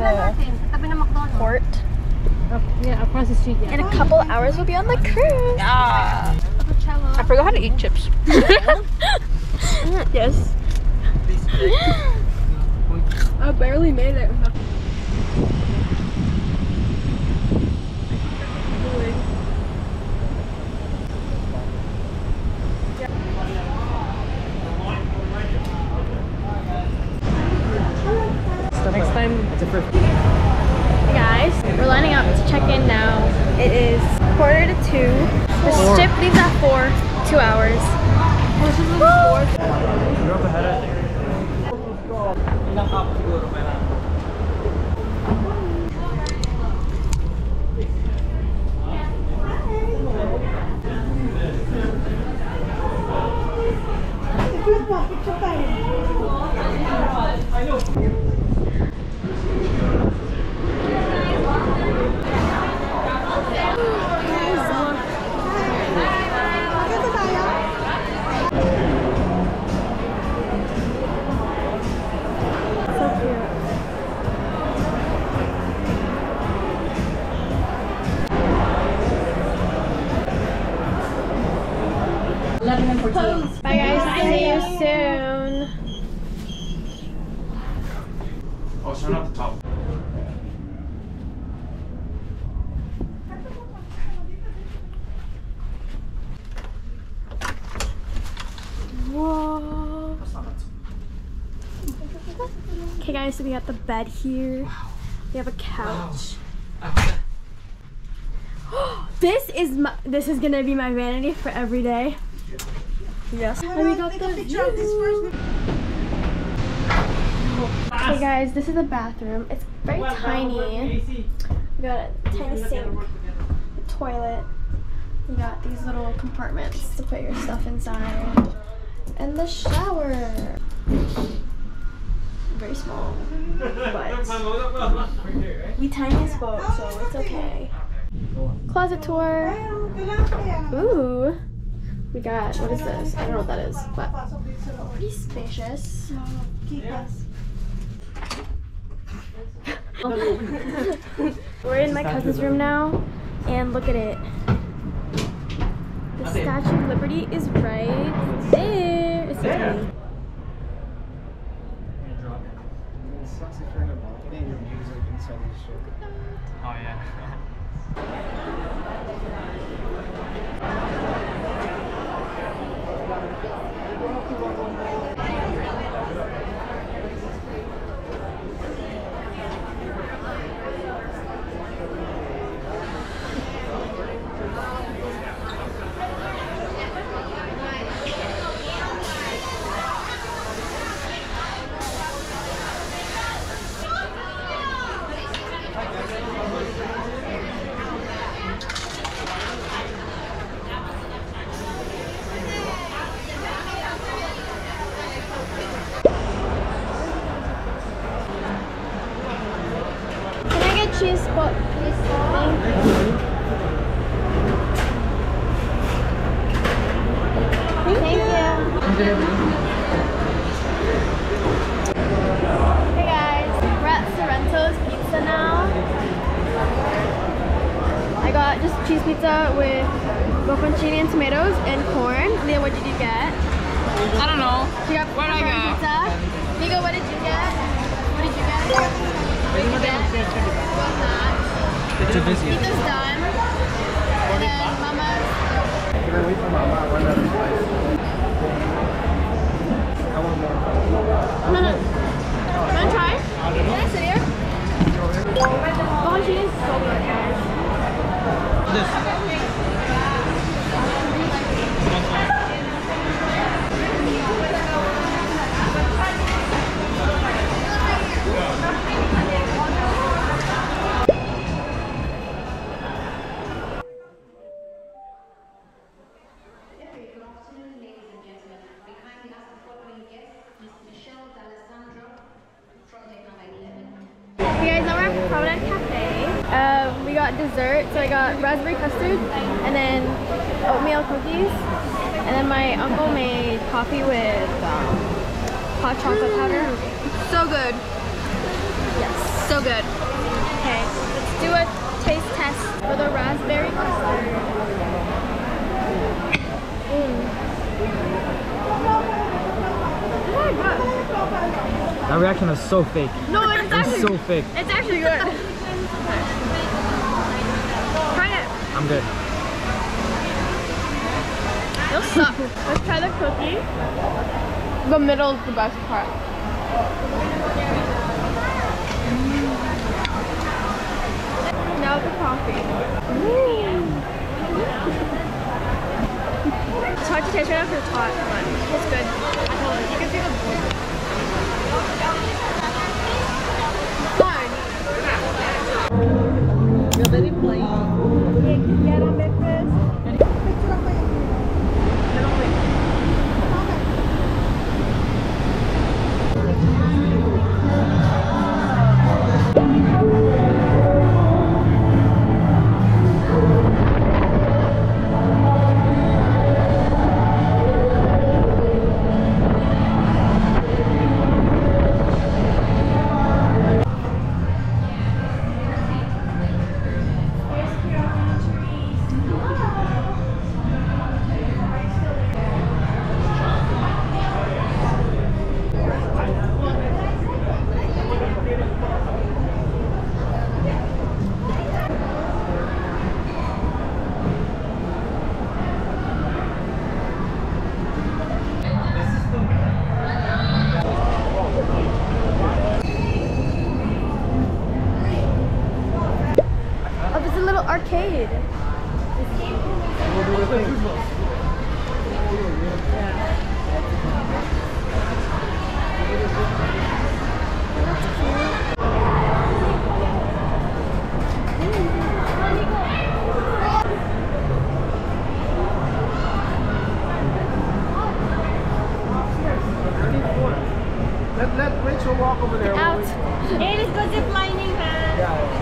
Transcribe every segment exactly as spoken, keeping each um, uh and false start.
the port. Uh, yeah, across the street. Yeah. In a couple hours, we'll be on the cruise. Yeah. I forgot how to eat chips. Yes. I barely made it. Next time, it's a first. Hey guys, we're lining up to check in now. It is quarter to two. The Four. ship leaves at four. Two hours. eleven and fourteen. Bye guys, see you soon. Oh, turn off the top. Whoa. Okay guys, so we got the bed here. Wow. We have a couch. Wow. This is my, this is gonna be my vanity for every day. Yes. And we got the view. Okay guys, this is the bathroom. It's very tiny. We got a tiny sink, a toilet. You got these little compartments to put your stuff inside. And the shower. Very small. But we tiniest boat, so it's okay. Closet tour. Ooh. We got, what is this? I don't know what that is, but pretty spacious. We're in my cousin's room now, and look at it. The Statue of Liberty is right there. It's so tiny. Oh yeah. Cheese spot, please. Thank you. Thank you. Hey guys, we're at Sorrento's Pizza now. I got just cheese pizza with bocconcini and tomatoes and corn. Leah, what did you get? I don't know. You got what did I get? Pizza. Nico, what did you get? What did you get? What did you get? What's that? Too busy. Pizza's done. And then Mama's. Can I wait for Mama? I want another slice. I want more. No, no. You wanna try? Can I sit here? Bocconcini is so good, guys. This. Uh, we got dessert, so I got raspberry custard and then oatmeal cookies, and then my uncle made coffee with um, hot chocolate powder. So good. Yes. So good. Okay, let's do a taste test for the raspberry custard. Mm. Oh my god. That reaction was so fake. No, it's It was actually so fake. It's actually good. Try it. I'm good. It'll suck. Let's try the cookie. The middle is the best part. Now the coffee. Mm. It's hard to taste right after it's hot, but it's good. You can see the You're very plain. Get on breakfast. Oh, there's a little arcade. Let, let Rachel walk over there. Out. Hey, let's go zip lining, man. Yeah.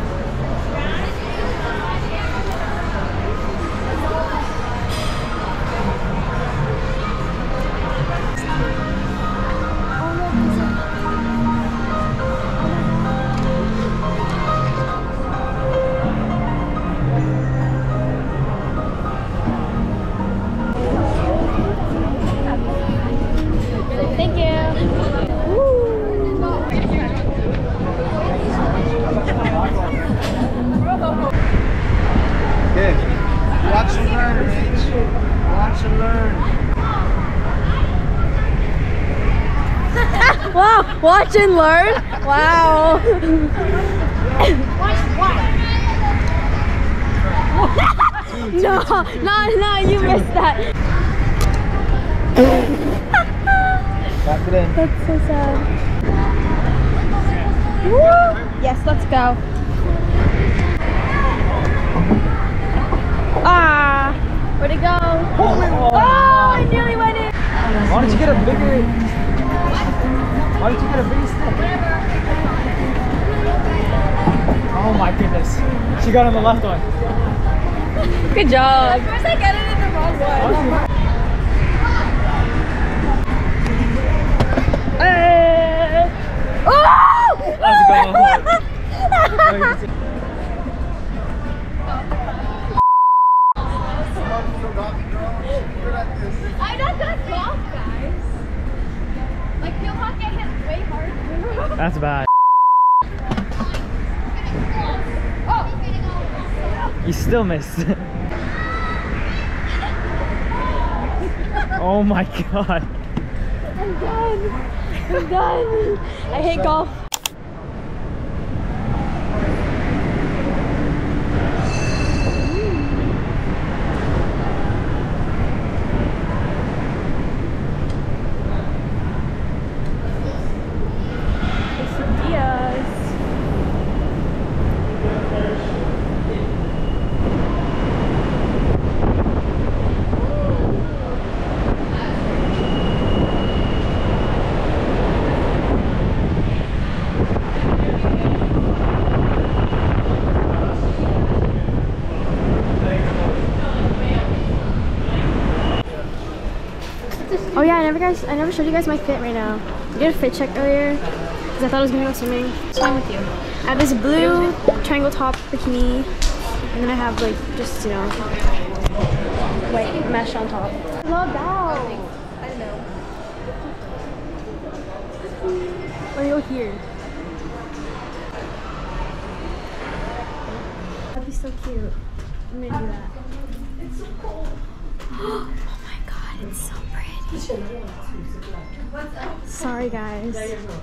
Thank you. Okay. Watch and learn, Rach. Watch and learn. Wow, watch and learn. Wow. No, no, no, you missed that. Back it in. That's so sad. Woo! Yes, let's go. Ah, where'd it go? Oh, I nearly went in. Why don't you get a bigger... Why don't you get a bigger stick? Oh my goodness. She got on the left one. Good job. Of course I got it in the wrong one. Hey. Oh! Let's go. I'm not gonna golf, guys. Like, Peel Hawk get hit way harder. That's bad. Oh! You still missed. Oh my god. I'm done. I'm done. I hate golf. Oh yeah, I never guys I never showed you guys my fit right now. I did a fit check earlier. because I thought I was gonna go swimming. Swim with you. I have this blue triangle top bikini, and then I have like just, you know, white mesh on top. Love that. I don't know. Let me go here. That'd be so cute. I'm gonna do that. It's so cold. Oh my god, it's so pretty. Sorry guys.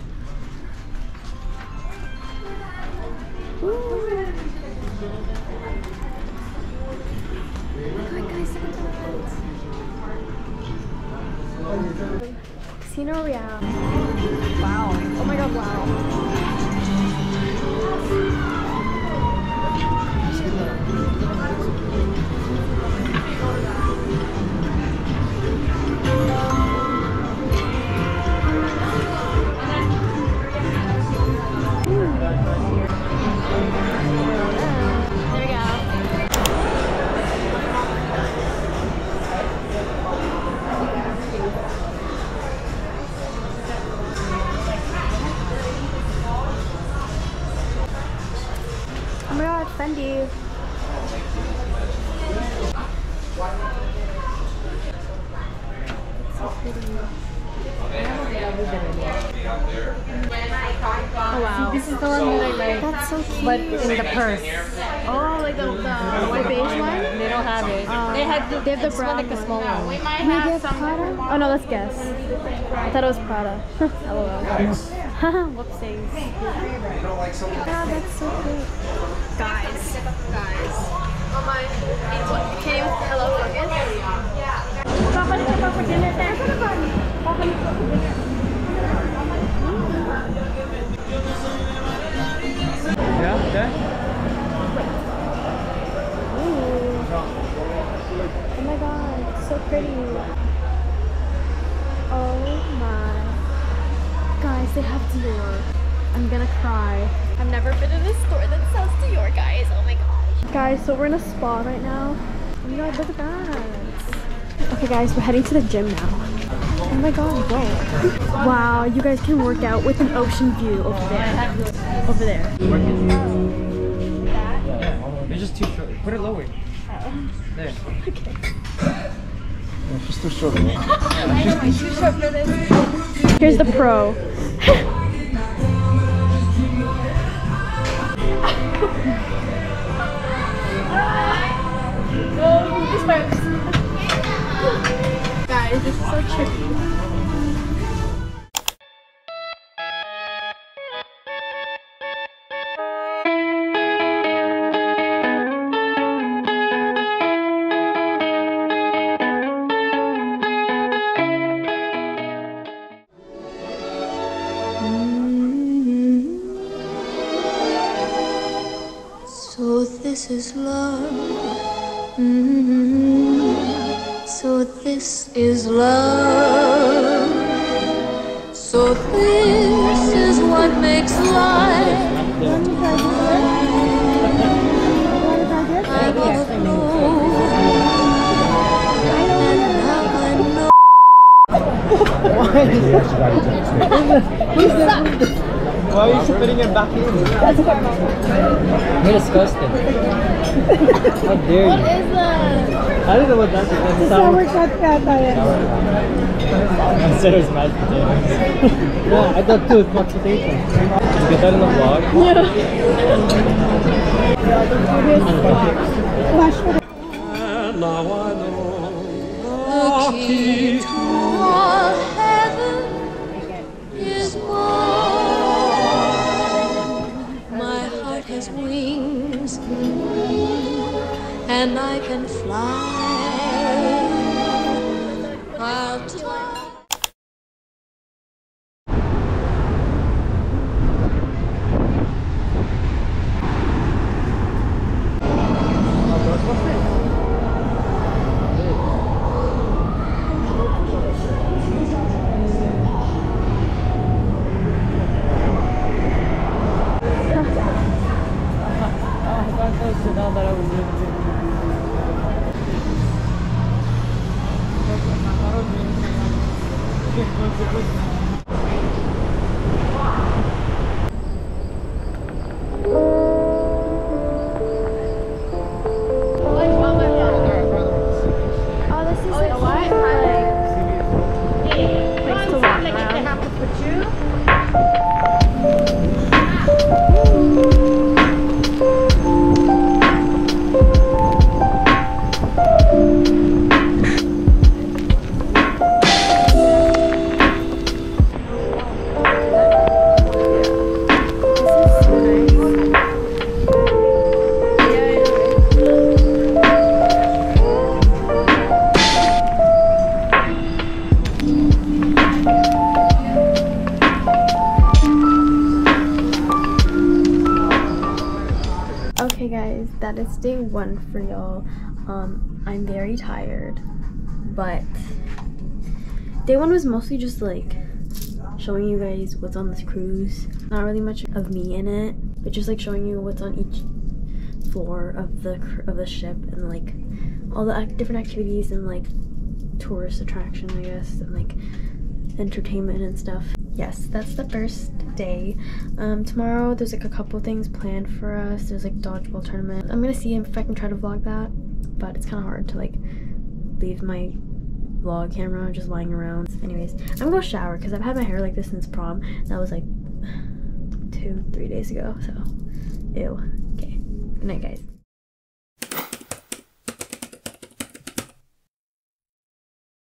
Ooh. Oh my god guys, look at that. Casino Royale. Wow. Oh my god, wow. Oh my god, Fendi. So pretty. Oh wow. This is the one that I like. That's so cute. But in the purse. Oh, like the, the, the beige one? They don't have it. Um, they had the, they have the it's more brown like a one. small one. We might Maybe have it's some. Prada? Oh no, let's guess. I thought it was Prada. LOL. Whoopsies. God, that's so cute. Guys. Guys. Oh my. Can you hello focus? Papa, let's go for dinner there. Papa, let's go for dinner. Yeah, okay. Ooh. Oh my god, so pretty. Oh my. Guys, they have Dior. I'm gonna cry. I've never been in a store that sells Dior, guys. Oh my gosh. Guys, so we're in a spa right now. Oh my god, look at that. Okay guys, we're heading to the gym now. Oh my god, whoa. Wow, you guys can work out with an ocean view over there. Over there. You're just too short. Put it lower. There. Okay. Yeah, she's too short. Here's the pro. Guys, this is so trippy. So this is love. Mm-hmm. So this is love. So this is what makes life. I don't know. And now I know. Why are you putting it back in? That's caramel. You're disgusting. How dare you? What is that? I don't know what that is. It's sour cat cat. I said it was mashed potatoes. Yeah, I thought too, it's mashed potatoes. Did you get that in the vlog? The key to all heaven is mine. My heart has wings, and I can fly. I'll try. one for y'all. Um, I'm very tired, but day one was mostly just like showing you guys what's on this cruise. Not really much of me in it, but just like showing you what's on each floor of the of the ship and like all the act different activities and like tourist attraction, I guess, and like entertainment and stuff. Yes, that's the first day. Um, tomorrow there's like a couple things planned for us. There's like dodgeball tournament. I'm gonna see if I can try to vlog that, but it's kind of hard to like leave my vlog camera just lying around. Anyways, I'm gonna go shower because I've had my hair like this since prom. That was like two, three days ago. So, ew. Okay. Good night, guys.